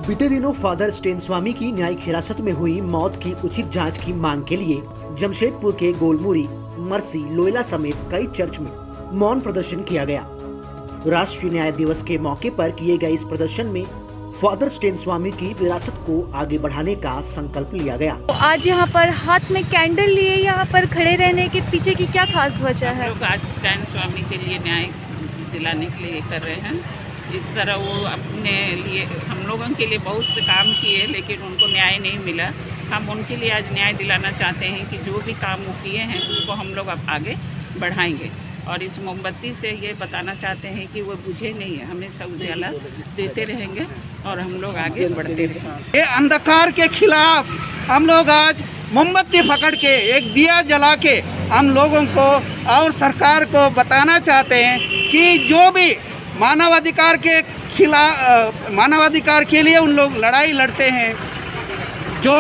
बीते दिनों father stand स्वामी की न्यायिक हिरासत में हुई मौत की उचित जांच की मांग के लिए जमशेदपुर के गोलमुरी, मरसी, लोयला समेत कई चर्च में मौन प्रदर्शन किया गया। राष्ट्रीय न्याय दिवस के मौके पर किए गए इस प्रदर्शन में फादर स्टेन स्वामी की विरासत को आगे बढ़ाने का संकल्प लिया गया। आज यहाँ पर हाथ में कैंडल लिए यहाँ पर खड़े रहने के पीछे की क्या खास वजह है? लोग आज स्टेन स्वामी के लिए न्याय दिलाने के लिए कर रहे हैं। इस तरह वो अपने लिए, हम लोगों के लिए बहुत से काम किए लेकिन उनको न्याय नहीं मिला। हम उनके लिए आज न्याय दिलाना चाहते हैं कि जो भी काम वो किए हैं उसको हम लोग अब आगे बढ़ाएंगे और इस मोमबत्ती से ये बताना चाहते हैं कि वो बुझे नहीं है, हमेशा उजाला देते रहेंगे और हम लोग आगे बढ़ते रहेंगे। ये अंधकार के खिलाफ हम लोग आज मोमबत्ती पकड़ के एक दिया जला के हम लोगों को और सरकार को बताना चाहते हैं कि जो भी मानवाधिकार के खिलाफ, मानवाधिकार के लिए उन लोग लड़ाई लड़ते हैं, जो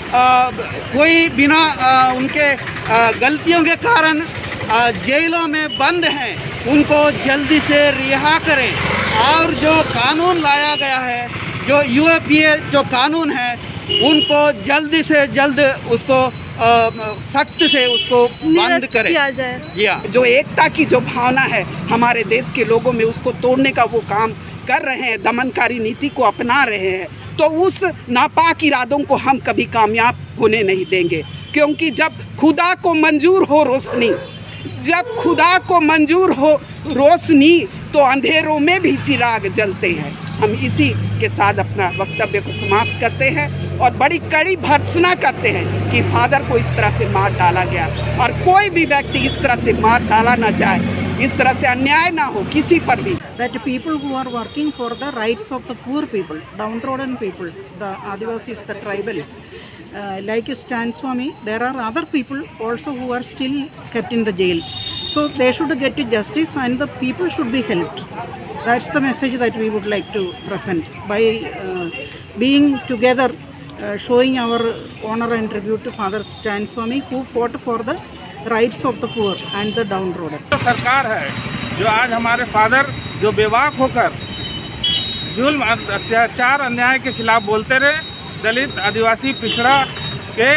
कोई बिना उनके गलतियों के कारण जेलों में बंद हैं, उनको जल्दी से रिहा करें। और जो कानून लाया गया है, जो यूएपीए जो कानून है, उनको जल्दी से जल्द उसको सख्त से उसको बंद करें किया जाए। या जो एकता की जो भावना है हमारे देश के लोगों में, उसको तोड़ने का वो काम कर रहे हैं, दमनकारी नीति को अपना रहे हैं, तो उस नापाक इरादों को हम कभी कामयाब होने नहीं देंगे। क्योंकि जब खुदा को मंजूर हो रोशनी, जब खुदा को मंजूर हो रोशनी, तो अंधेरों में भी चिराग जलते हैं। हम इसी के साथ अपना वक्तव्य को समाप्त करते हैं और बड़ी कड़ी भर्त्सना करते हैं कि फादर को इस तरह से मार डाला गया और कोई भी व्यक्ति इस तरह से मार डाला ना जाए, इस तरह से अन्याय ना हो किसी पर भी। That people who are working for the rights of the poor people, downtrodden people, the Adivasis, the tribals, like Stan Swami, there are other people also who are still kept in the jail. So they should get justice and the people should be helped. That's the message that we would like to present by being together, showing our honor and tribute to Father Stan Swami, who fought for the rights of the poor and the downtrodden. तो सरकार है जो आज हमारे father जो बेवाक होकर जुल्म, अत्याचार, अन्याय के खिलाफ बोलते रहे, दलित, आदिवासी, पिछड़ा के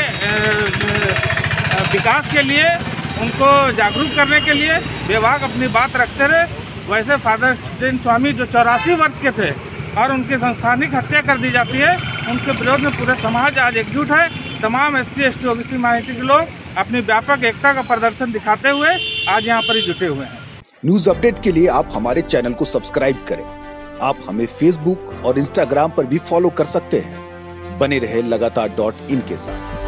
विकास के लिए, उनको जागरूक करने के लिए बेवाक अपनी बात रखते रहे, वैसे फादर स्टेन स्वामी जो 84 वर्ष के थे और उनकी संस्थानिक हत्या कर दी जाती है, उनके विरोध में पूरा समाज आज एकजुट है। तमाम SC, ST, OBC माइनॉरिटी के लोग अपनी व्यापक एकता का प्रदर्शन दिखाते हुए आज यहाँ पर ही जुटे हुए हैं। न्यूज अपडेट के लिए आप हमारे चैनल को सब्सक्राइब करें। आप हमें फेसबुक और इंस्टाग्राम पर भी फॉलो कर सकते हैं। बने रहे लगातार .in के साथ।